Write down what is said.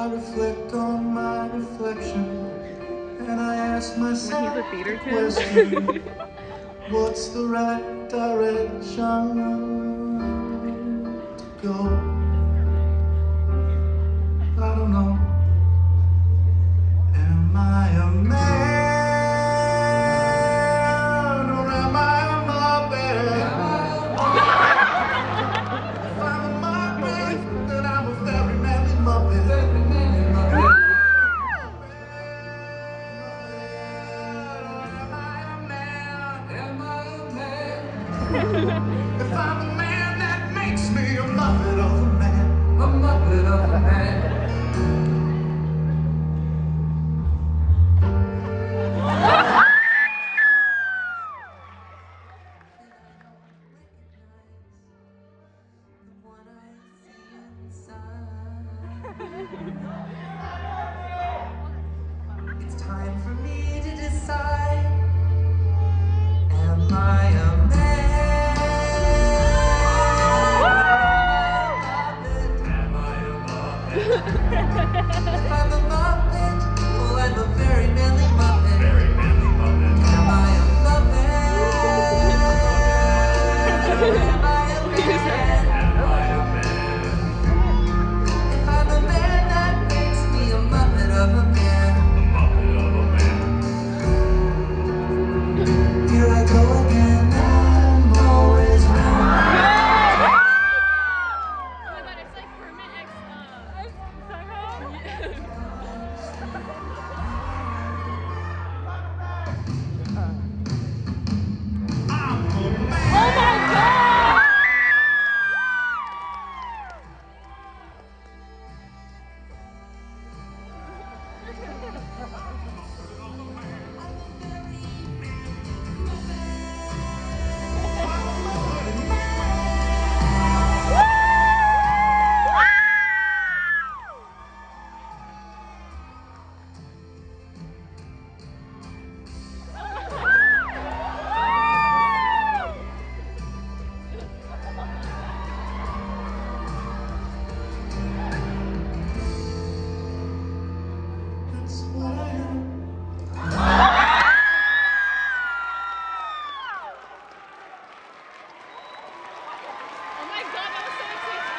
I reflect on my reflection, and I ask myself When he's a theater the kid. question, what's the right direction to go? I don't know. Am I a man or am I a muppet? If I'm a muppet, then I'm a very manly muppet. Am I a man? Am I a man?